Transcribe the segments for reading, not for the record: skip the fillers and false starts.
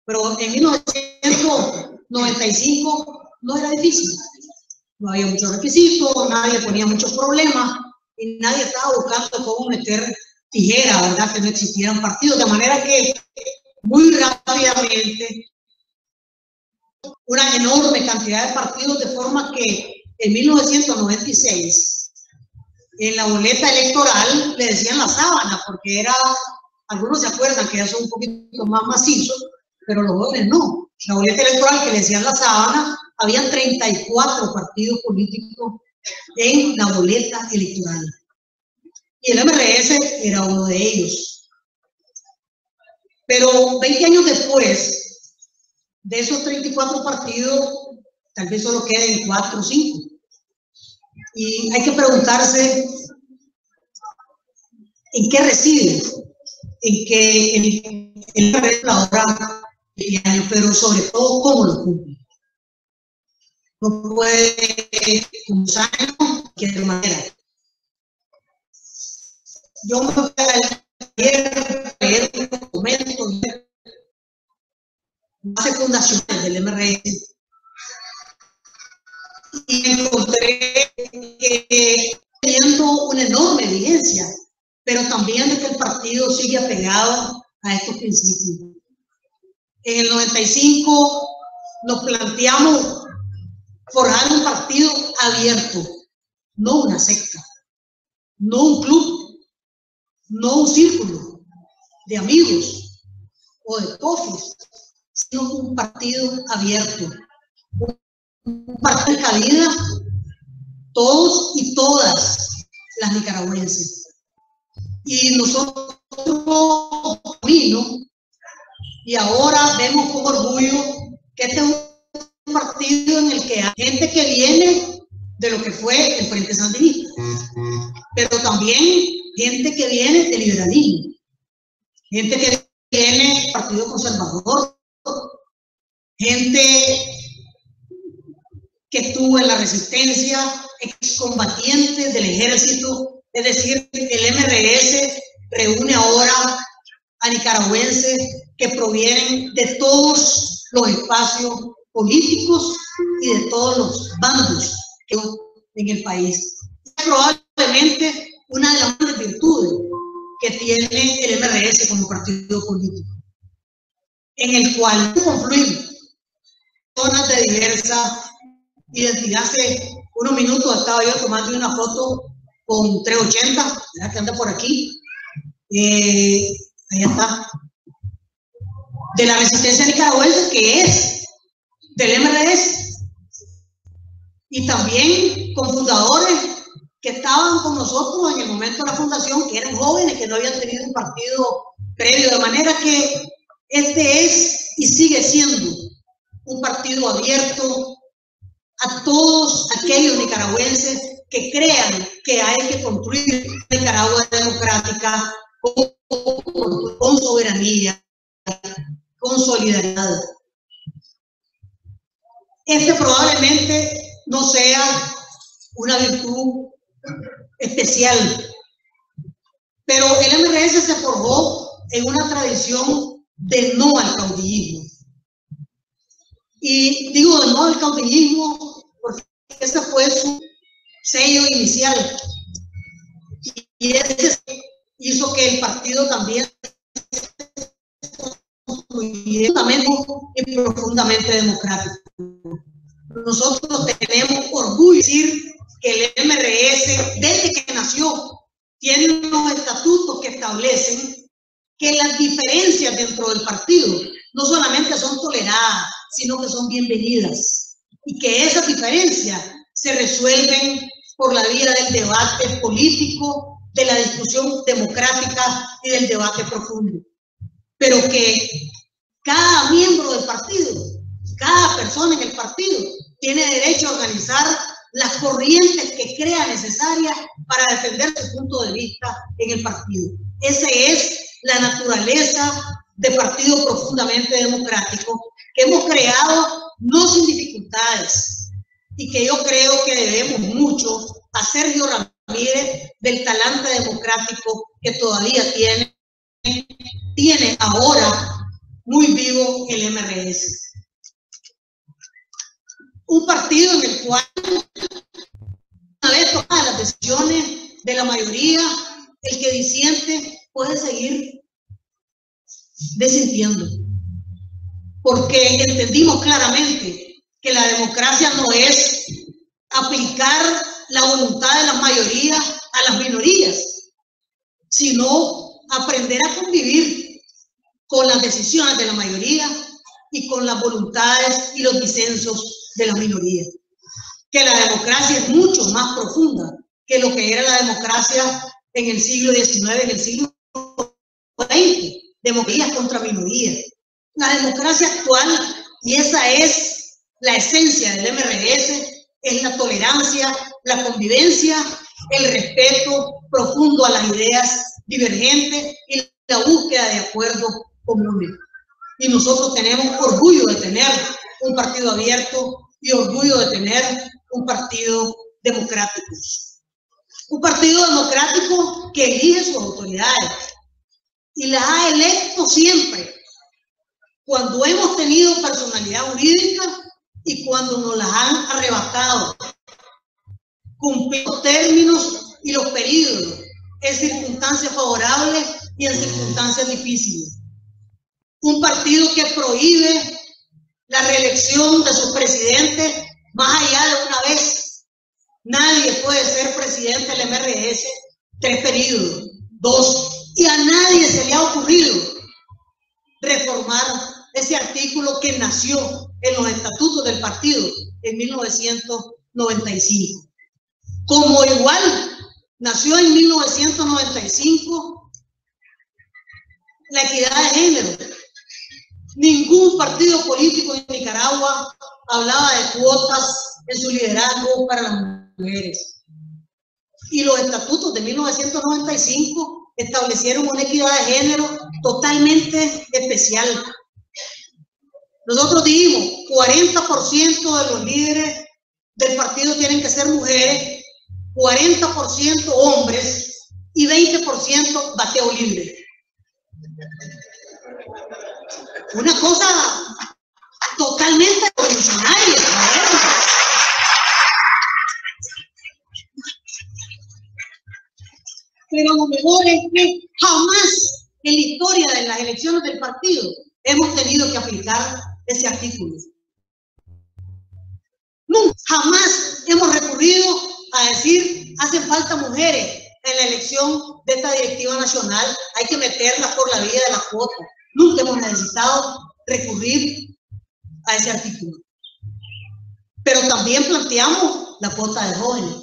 Pero en 1995 no era difícil. No había muchos requisitos, nadie ponía muchos problemas y nadie estaba buscando cómo meter tijera, ¿verdad? Que no existieran partidos. De manera que muy rápidamente una enorme cantidad de partidos, de forma que en 1996 en la boleta electoral le decían la sábana, porque era, algunos se acuerdan que ya son un poquito más macizos, pero los jóvenes no. La boleta electoral que le decían la sábana, habían 34 partidos políticos en la boleta electoral. Y el MRS era uno de ellos. Pero 20 años después, de esos 34 partidos, tal vez solo queden 4 o 5. Y hay que preguntarse en qué reside, en qué el ahora, pero sobre todo cómo lo cumple. No puede usar de cualquier manera. Yo me voy a leer un documento base fundacional del MRS y encontré que teniendo una enorme vigencia, pero también de que el partido sigue apegado a estos principios. En el 95 nos planteamos forjar un partido abierto, no una secta, no un club, no un círculo de amigos o de cofres, sino un partido abierto, un partido de cabida, todos y todas las nicaragüenses. Y nosotros vino y ahora vemos con orgullo que este es un partido en el que hay gente que viene de lo que fue el Frente Sandinista, pero también gente que viene del liberalismo, gente que viene del Partido Conservador, gente que estuvo en la resistencia, excombatientes del ejército. Es decir, el MRS reúne ahora a nicaragüenses que provienen de todos los espacios políticos y de todos los bandos que hay en el país. Es probablemente una de las grandes virtudes que tiene el MRS como partido político, en el cual confluyen personas de diversa identidad. Hace unos minutos estaba yo tomando una foto con 380, que anda por aquí, ahí está, de la resistencia nicaragüense, que es del MRS, y también con fundadores que estaban con nosotros en el momento de la fundación, que eran jóvenes, que no habían tenido un partido previo, de manera que este es y sigue siendo un partido abierto a todos aquellos nicaragüenses que crean que hay que construir una Nicaragua democrática con soberanía, con solidaridad. Este probablemente no sea una virtud especial, pero el MRS se forjó en una tradición de no al caudillismo. Y digo de no al caudillismo porque ese fue su sello inicial. Y ese hizo que el partido también y profundamente democrático. Nosotros tenemos orgullo de decir que el MRS, desde que nació, tiene unos estatutos que establecen que las diferencias dentro del partido no solamente son toleradas, sino que son bienvenidas, y que esas diferencias se resuelven por la vía del debate político, de la discusión democrática y del debate profundo. Pero que cada miembro del partido, cada persona en el partido, tiene derecho a organizar las corrientes que crea necesarias para defender su punto de vista en el partido. Esa es la naturaleza de partido profundamente democrático que hemos creado, no sin dificultades, y que yo creo que debemos mucho a Sergio Ramírez del talante democrático que todavía tiene ahora muy vivo el MRS. Un partido en el cual, una vez tomadas las decisiones de la mayoría, el que disiente puede seguir disintiendo. Porque entendimos claramente que la democracia no es aplicar la voluntad de las mayorías a las minorías, sino aprender a convivir con las decisiones de la mayoría y con las voluntades y los disensos de las minorías. Que la democracia es mucho más profunda que lo que era la democracia en el siglo XIX, en el siglo XX, democracias contra minorías. La democracia actual, y esa es la esencia del MRS, es la tolerancia, la convivencia, el respeto profundo a las ideas divergentes y la búsqueda de acuerdos comunes. Y nosotros tenemos orgullo de tener un partido abierto y orgullo de tener un partido democrático. Un partido democrático que elige sus autoridades y las ha electo siempre cuando hemos tenido personalidad jurídica y cuando nos las han arrebatado, cumplir los términos y los periodos en circunstancias favorables y en circunstancias difíciles. Un partido que prohíbe la reelección de sus presidentes más allá de una vez. Nadie puede ser presidente del MRS 3 periodos, 2, y a nadie se le ha ocurrido reformar ese artículo que nació en los estatutos del partido en 1995. Como igual nació en 1995 la equidad de género. Ningún partido político en Nicaragua hablaba de cuotas en su liderazgo para las mujeres. Y los estatutos de 1995 establecieron una equidad de género totalmente especial. Nosotros dijimos, 40% de los líderes del partido tienen que ser mujeres, 40% hombres y 20% bateo libre. Una cosa totalmente revolucionaria. Pero lo mejor es que jamás en la historia de las elecciones del partido hemos tenido que aplicar ese artículo. Nunca, jamás hemos recurrido a decir, hacen falta mujeres en la elección de esta directiva nacional, hay que meterlas por la vía de la cuota. Nunca hemos necesitado recurrir a ese artículo. Pero también planteamos la cuota de jóvenes,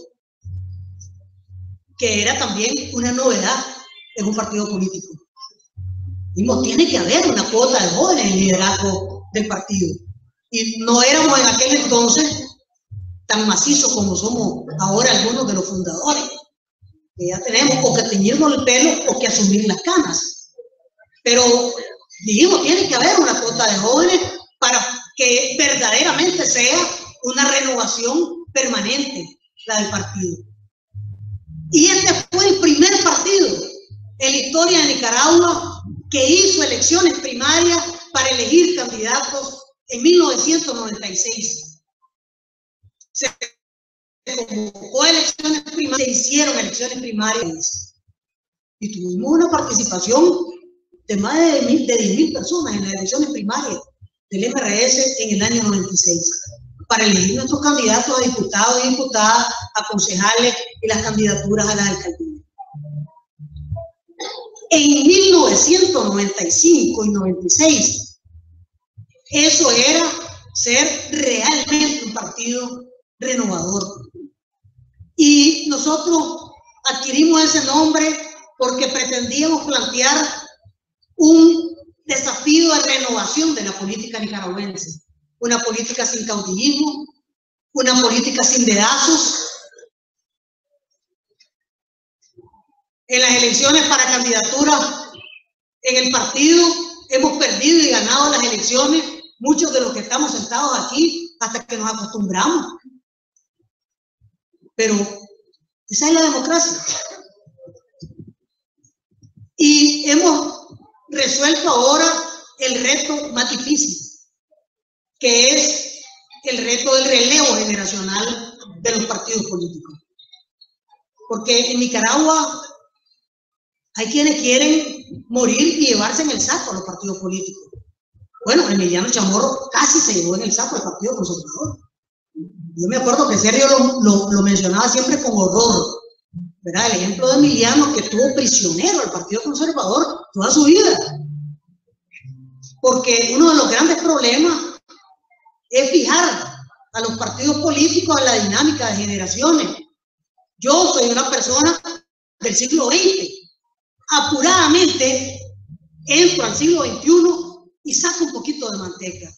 que era también una novedad en un partido político. Dijimos, tiene que haber una cuota de jóvenes en el liderazgo del partido. Y no éramos en aquel entonces tan macizos como somos ahora algunos de los fundadores, que ya tenemos o que teñirnos el pelo o que asumir las canas. Pero dijimos, tiene que haber una cuota de jóvenes para que verdaderamente sea una renovación permanente la del partido. Y este fue el primer partido en la historia de Nicaragua que hizo elecciones primarias para elegir candidatos en 1996. Se convocó elecciones primarias, se hicieron elecciones primarias y tuvimos una participación de más de 10.000 personas en las elecciones primarias del MRS en el año 96 para elegir nuestros candidatos a diputados y diputadas, a concejales y las candidaturas a las alcaldías. En 1995 y 96, eso era ser realmente un partido renovador. Y nosotros adquirimos ese nombre porque pretendíamos plantear un desafío de renovación de la política nicaragüense. Una política sin caudillismo, una política sin dedazos. En las elecciones para candidaturas en el partido hemos perdido y ganado las elecciones, muchos de los que estamos sentados aquí, hasta que nos acostumbramos. Pero esa es la democracia. Y hemos resuelto ahora el reto más difícil, que es el reto del relevo generacional de los partidos políticos. Porque en Nicaragua hay quienes quieren morir y llevarse en el saco a los partidos políticos. Bueno, Emiliano Chamorro casi se llevó en el saco al Partido Conservador. Yo me acuerdo que Sergio lo mencionaba siempre con horror, ¿verdad? El ejemplo de Emiliano, que estuvo prisionero al Partido Conservador toda su vida. Porque uno de los grandes problemas es fijar a los partidos políticos a la dinámica de generaciones. Yo soy una persona del siglo XX. Apuradamente entro al siglo XXI y saco un poquito de manteca.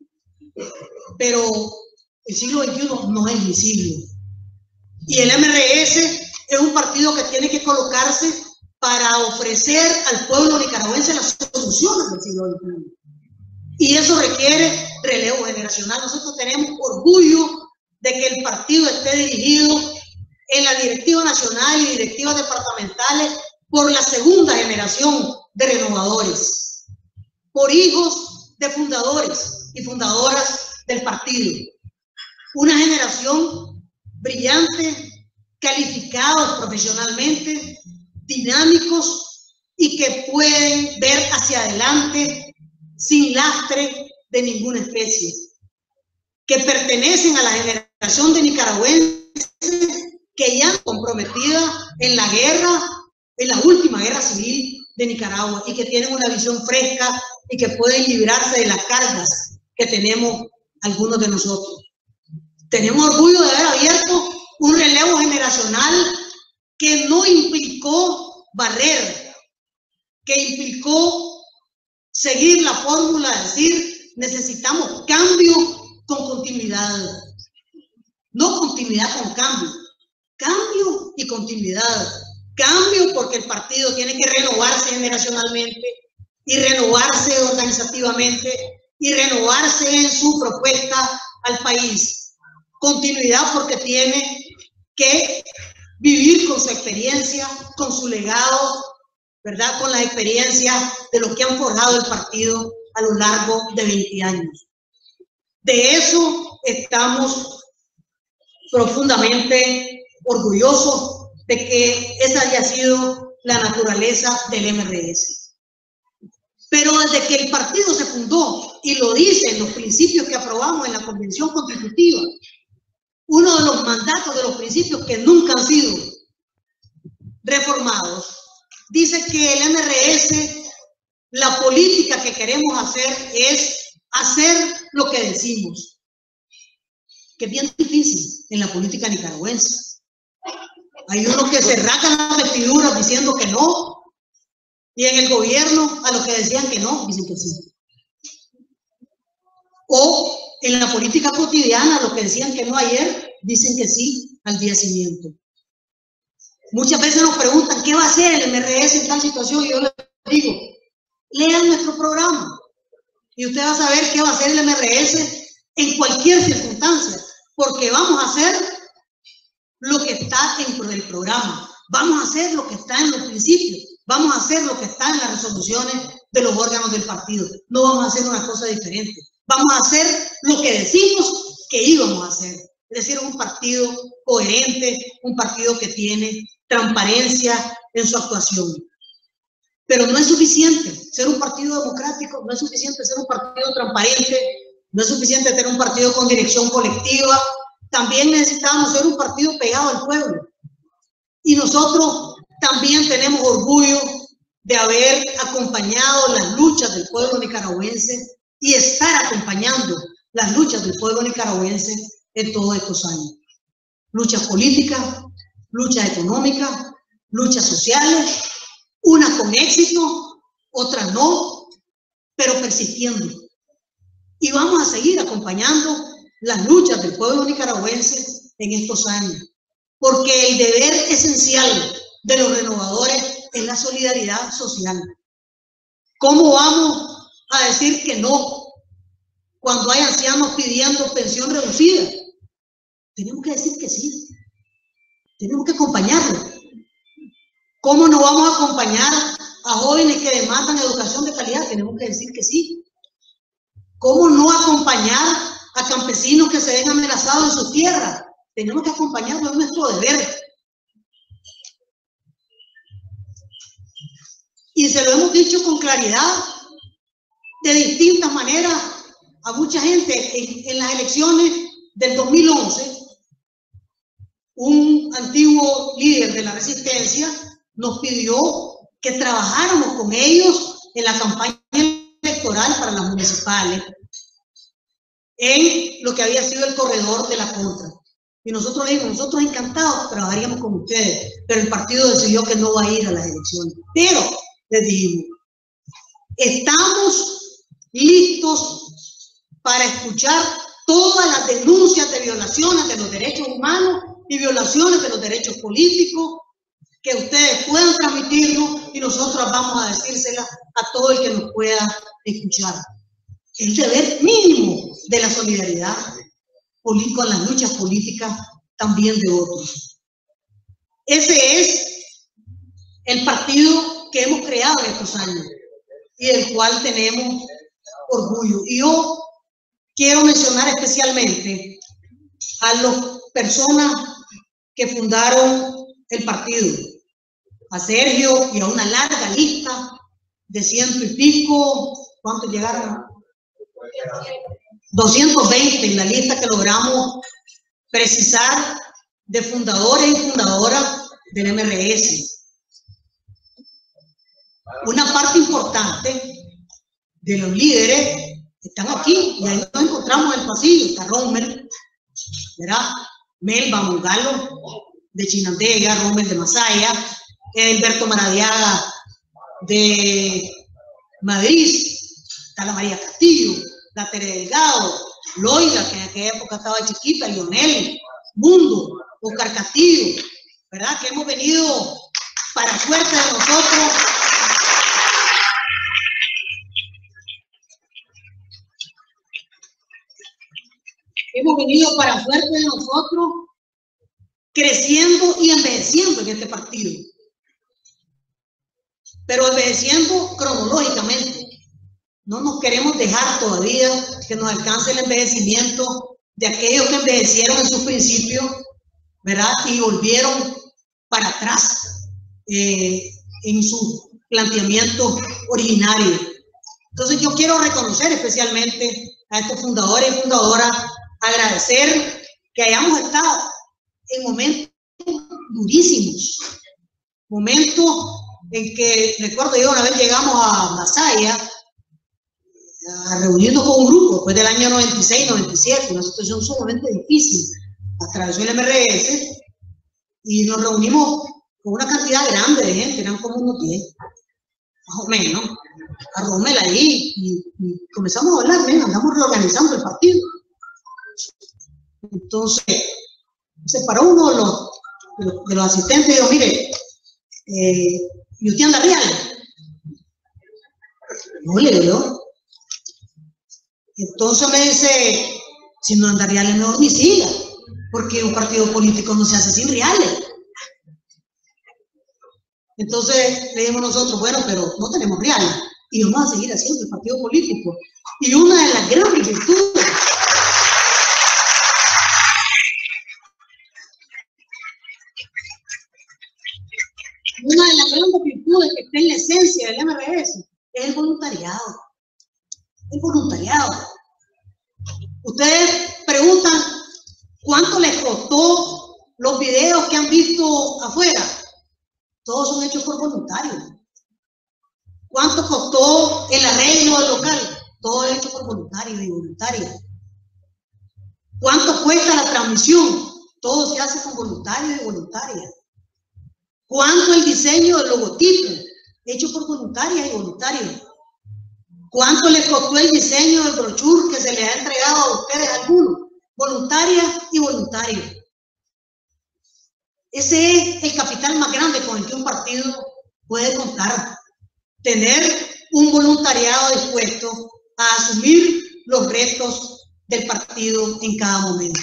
Pero el siglo XXI no es mi siglo. Y el MRS es un partido que tiene que colocarse para ofrecer al pueblo nicaragüense las soluciones del siglo XXI. Y eso requiere relevo generacional. Nosotros tenemos orgullo de que el partido esté dirigido en la directiva nacional y directivas departamentales por la segunda generación de renovadores, por hijos de fundadores y fundadoras del partido. Una generación brillante, calificados profesionalmente, dinámicos y que pueden ver hacia adelante sin lastre de ninguna especie, que pertenecen a la generación de nicaragüenses que ya han comprometida en la guerra, en la última guerra civil de Nicaragua, y que tienen una visión fresca y que pueden librarse de las cargas que tenemos algunos de nosotros. Tenemos orgullo de haber abierto un relevo generacional que no implicó barrer, que implicó seguir la fórmula de decir necesitamos cambio con continuidad, no continuidad con cambio, cambio y continuidad. Cambio porque el partido tiene que renovarse generacionalmente y renovarse organizativamente y renovarse en su propuesta al país. Continuidad porque tiene que vivir con su experiencia, con su legado, ¿verdad? Con las experiencias de los que han forjado el partido a lo largo de 20 años. De eso estamos profundamente orgullosos de que esa haya sido la naturaleza del MRS. Pero desde que el partido se fundó, y lo dicen los principios que aprobamos en la Convención Constitutiva, uno de los mandatos de los principios que nunca han sido reformados, dice que el MRS, la política que queremos hacer es hacer lo que decimos, que es bien difícil en la política nicaragüense. Hay unos que se rascan las vestiduras diciendo que no, y en el gobierno a los que decían que no, dicen que sí. O en la política cotidiana, los que decían que no ayer, dicen que sí al día siguiente. Muchas veces nos preguntan, ¿qué va a hacer el MRS en tal situación? Y yo les digo, lean nuestro programa y usted va a saber qué va a hacer el MRS en cualquier circunstancia, porque vamos a hacer lo que está dentro del programa, vamos a hacer lo que está en los principios, vamos a hacer lo que está en las resoluciones de los órganos del partido. No vamos a hacer una cosa diferente, vamos a hacer lo que decimos que íbamos a hacer. Es decir, un partido coherente, un partido que tiene transparencia en su actuación. Pero no es suficiente ser un partido democrático, no es suficiente ser un partido transparente, no es suficiente tener un partido con dirección colectiva. También necesitamos ser un partido pegado al pueblo. Y nosotros también tenemos orgullo de haber acompañado las luchas del pueblo nicaragüense y estar acompañando las luchas del pueblo nicaragüense en todos estos años. Luchas políticas, luchas económicas, luchas sociales, unas con éxito, otras no, pero persistiendo. Y vamos a seguir acompañando las luchas del pueblo nicaragüense en estos años, porque el deber esencial de los renovadores es la solidaridad social. ¿Cómo vamos a decir que no cuando hay ancianos pidiendo pensión reducida? Tenemos que decir que sí, tenemos que acompañarlo. ¿Cómo no vamos a acompañar a jóvenes que demandan educación de calidad? Tenemos que decir que sí. ¿Cómo no acompañar a campesinos que se ven amenazados en sus tierras? Tenemos que acompañarlos, es nuestro deber. Y se lo hemos dicho con claridad, de distintas maneras, a mucha gente. En las elecciones del 2011, un antiguo líder de la resistencia nos pidió que trabajáramos con ellos en la campaña electoral para las municipales, en lo que había sido el corredor de la contra. Y nosotros le dijimos, nosotros encantados trabajaríamos con ustedes, pero el partido decidió que no va a ir a las elecciones. Pero les dijimos, estamos listos para escuchar todas las denuncias de violaciones de los derechos humanos y violaciones de los derechos políticos, que ustedes puedan transmitirnos y nosotros vamos a decírselas a todo el que nos pueda escuchar. El deber mínimo de la solidaridad con las luchas políticas también de otros. Ese es el partido que hemos creado en estos años y del cual tenemos orgullo. Y yo quiero mencionar especialmente a las personas que fundaron el partido, a Sergio y a una larga lista de 100 y pico, ¿cuántos llegaron? 220 en la lista que logramos precisar de fundadores y fundadoras del MRS. Una parte importante de los líderes están aquí y ahí nos encontramos en el pasillo. Está Rommel, ¿verdad? Melba Mungalo de Chinandega, Rommel de Masaya, Humberto Maradiaga de Madrid, está la María Castillo, la Tere Delgado, Loida, que en aquella época estaba chiquita, Lionel, Mundo, Oscar Castillo, ¿verdad? Que hemos venido, para suerte de nosotros, creciendo y envejeciendo en este partido, pero envejeciendo cronológicamente. No nos queremos dejar todavía que nos alcance el envejecimiento de aquellos que envejecieron en sus principios, ¿verdad? Y volvieron para atrás en su planteamiento originario. Entonces yo quiero reconocer especialmente a estos fundadores y fundadoras, agradecer que hayamos estado en momentos durísimos, momentos en que, recuerdo yo, una vez llegamos a Masaya a reunirnos con un grupo después del año 96-97, una situación sumamente difícil. Atravesó el MRS y nos reunimos con una cantidad grande de gente, eran como unos 10, más o menos, a Rommel ahí, y comenzamos a hablar, andamos reorganizando el partido. Entonces, se paró uno de los asistentes y dijo, mire, ¿y usted anda real? No, le digo. Entonces me dice, si no anda reales, mejor ni siga, porque un partido político no se hace sin reales. Entonces le dijimos nosotros, bueno, pero no tenemos reales, y vamos a seguir haciendo el partido político. Y una de las grandes virtudes que está en la esencia del MRS es el voluntariado. El voluntariado. Ustedes preguntan cuánto les costó los videos que han visto afuera. Todos son hechos por voluntarios. ¿Cuánto costó el arreglo local? Todo es hecho por voluntarios y voluntarias. ¿Cuánto cuesta la transmisión? Todo se hace con voluntarios y voluntarias. ¿Cuánto el diseño del logotipo? Hecho por voluntarias y voluntarios. ¿Cuánto les costó el diseño del brochure que se les ha entregado a ustedes algunos? Voluntarias y voluntarios. Ese es el capital más grande con el que un partido puede contar. Tener un voluntariado dispuesto a asumir los retos del partido en cada momento.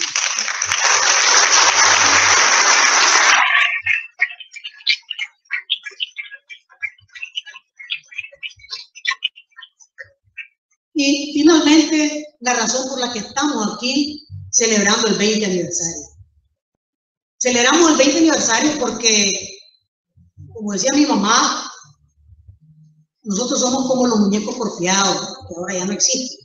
Y finalmente, la razón por la que estamos aquí celebrando el 20 aniversario. Celebramos el 20 aniversario porque, como decía mi mamá, nosotros somos como los muñecos porfiados, que ahora ya no existen.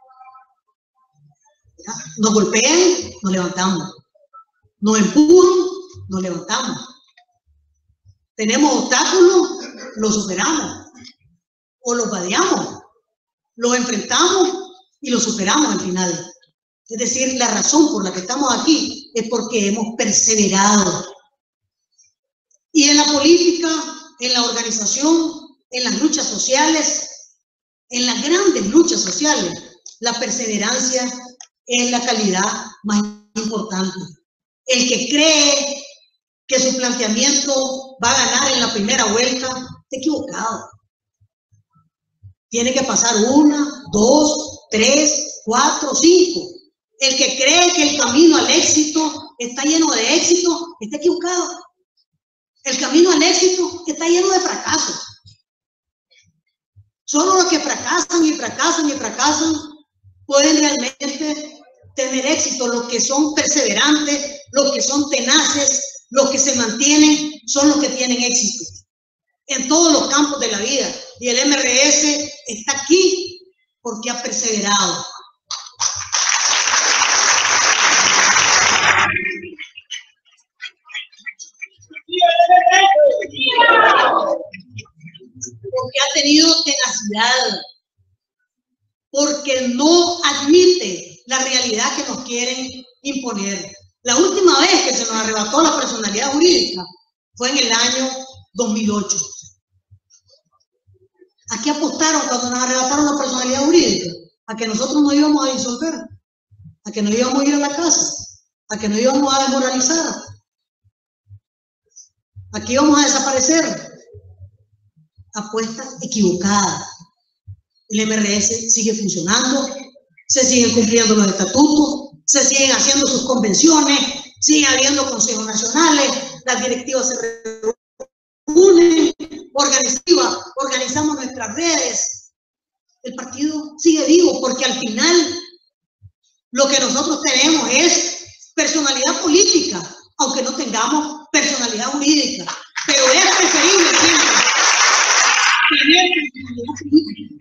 ¿Ya? Nos golpean, nos levantamos. Nos empujan, nos levantamos. Tenemos obstáculos, los superamos. O los vadeamos, los enfrentamos y los superamos al final. Es decir, la razón por la que estamos aquí es porque hemos perseverado. Y en la política, en la organización, en las luchas sociales, en las grandes luchas sociales, la perseverancia es la calidad más importante. El que cree que su planteamiento va a ganar en la primera vuelta, está equivocado. Tiene que pasar 1, 2, 3, 4, 5. El que cree que el camino al éxito está lleno de éxito, está equivocado. El camino al éxito está lleno de fracasos. Solo los que fracasan y fracasan y fracasan pueden realmente tener éxito. Los que son perseverantes, los que son tenaces, los que se mantienen, son los que tienen éxito en todos los campos de la vida. Y el MRS está aquí porque ha perseverado. Porque ha tenido tenacidad, porque no admite la realidad que nos quieren imponer. La última vez que se nos arrebató la personalidad jurídica fue en el año 2008. ¿A qué apostaron cuando nos arrebataron la personalidad jurídica? A que nosotros nos íbamos a disolver, a que nos íbamos a ir a la casa, a que nos íbamos a desmoralizar, a que íbamos a desaparecer. Apuesta equivocada. El MRS sigue funcionando, se siguen cumpliendo los estatutos, se siguen haciendo sus convenciones, sigue habiendo consejos nacionales, las directivas se reúnen, organizamos nuestras redes. El partido sigue vivo porque al final lo que nosotros tenemos es personalidad política, aunque no tengamos personalidad jurídica, pero es preferible siempre tener personalidad política.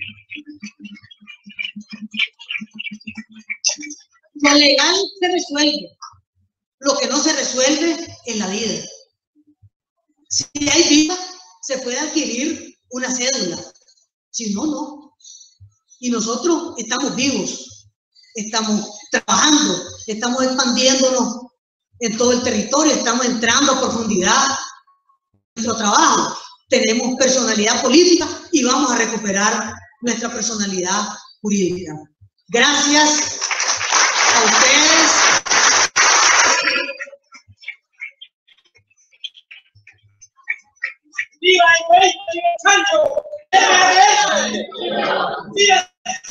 Lo legal se resuelve, lo que no se resuelve es la vida. Si hay vida, se puede adquirir una cédula, si no, no. Y nosotros estamos vivos, estamos trabajando, estamos expandiéndonos en todo el territorio, estamos entrando a profundidad en nuestro trabajo. Tenemos personalidad política y vamos a recuperar nuestra personalidad jurídica. Gracias a ustedes. ¡Viva el Sancho! ¡Viva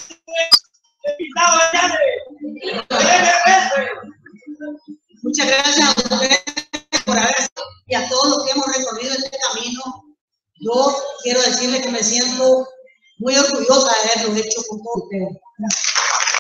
Muchas gracias a ustedes por haber y a todos los que hemos recorrido este camino. Yo quiero decirles que me siento muy orgullosa de haberlo hecho con todos ustedes.